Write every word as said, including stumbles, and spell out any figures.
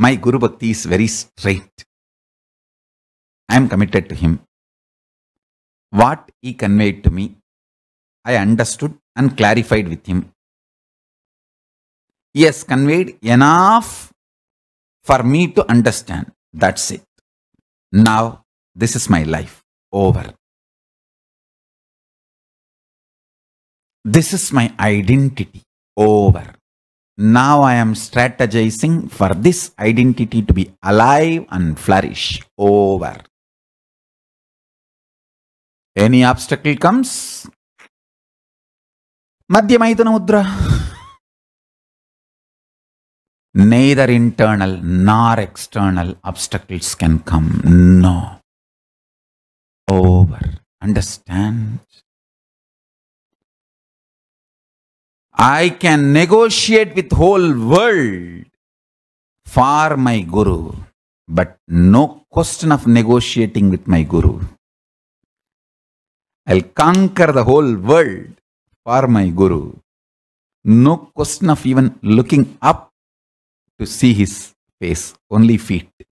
My Guru Bhakti is very straight. I am committed to him. What he conveyed to me, I understood and clarified with him. He has conveyed enough for me to understand. That's it. Now, this is my life. Over. This is my identity. Over. Now I am strategizing for this identity to be alive and flourish. Over. Any obstacle comes? Madhyamaitana Mudra. Neither internal nor external obstacles can come. No. Over. Understand? I can negotiate with whole world for my Guru, but no question of negotiating with my Guru. I'll conquer the whole world for my Guru. No question of even looking up to see his face, only feet.